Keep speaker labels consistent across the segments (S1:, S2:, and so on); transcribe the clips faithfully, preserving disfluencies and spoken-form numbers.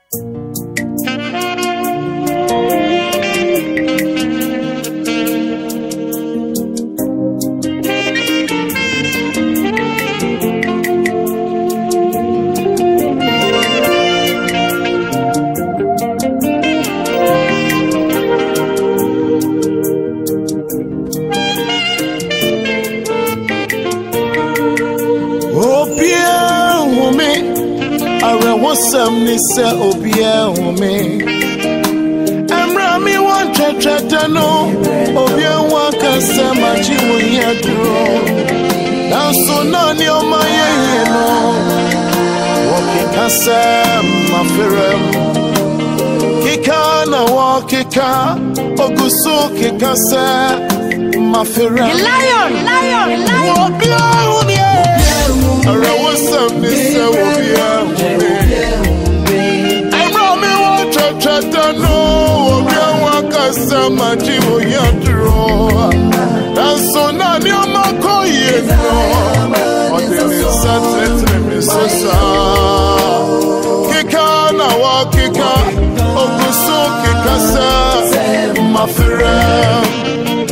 S1: Some nisa obia home. Emra mi wan cheche no obia wan kasa machi wo yadro. Na so na ni o ma ye no. Woki kasa mafirem. Kika na wakika oguso kikasa mafirem.
S2: Lion, lion, lion.
S1: Obia home. Ara wo some nisa obia home. No, we are workers, some Jibo Yadro. And so now, you might call you. What is that? Missus Kikana, Wakika, Oguso Kikasa, my friend.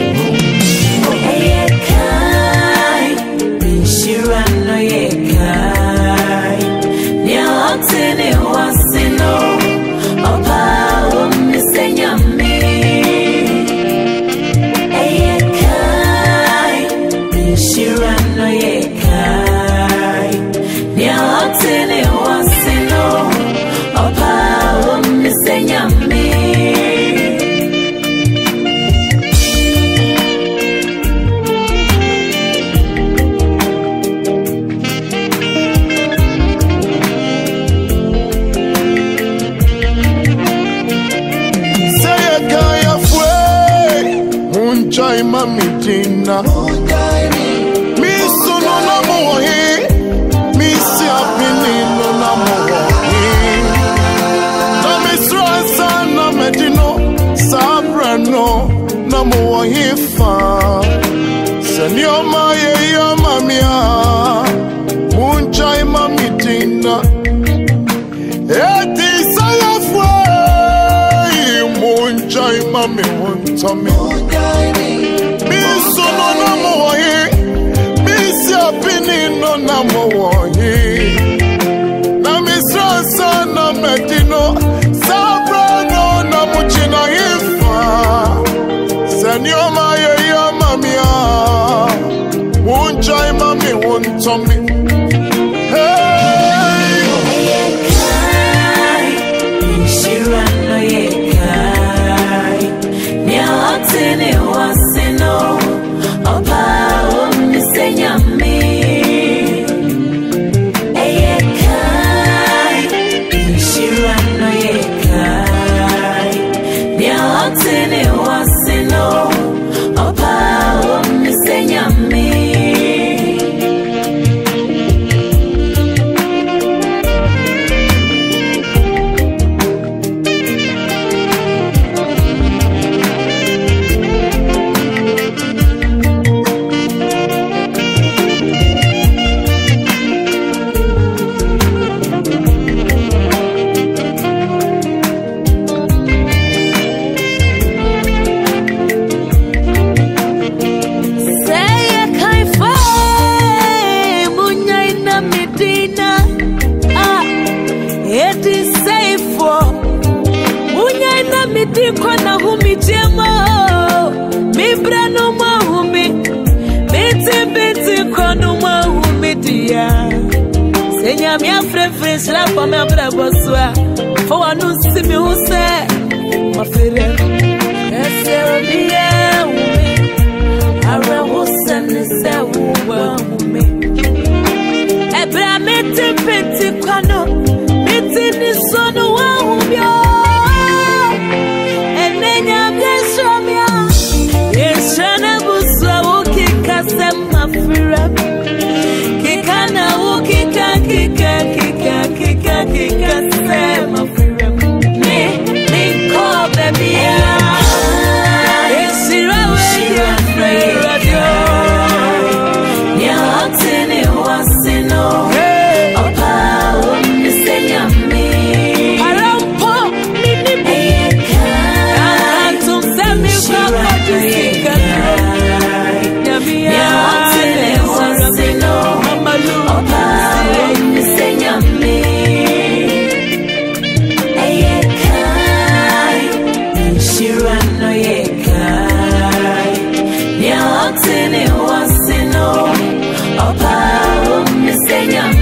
S1: Tina mi sono na mohi mi si apini no na mohi na mi strasa na medino sabra no na mohi fa senyo ma ye ya mamia munchai mami Tina eti saya fwe munchai mami munchami no no more here, Miss Yapini no no more here. Na Mister Sana Medino, Sabra no na muchina hifa. Senyo maya ya mamia, unjai mami untomi. For one who see me who say, my friend, I will send this out me. Ebra meti peti kwano, meti ni sono wa umbyo. Enenya blesho mia, yeshana buswa ukika sema friend. Kikana ukika kika kika kika kika sema friend. Me, me call baby ya.
S3: Nyame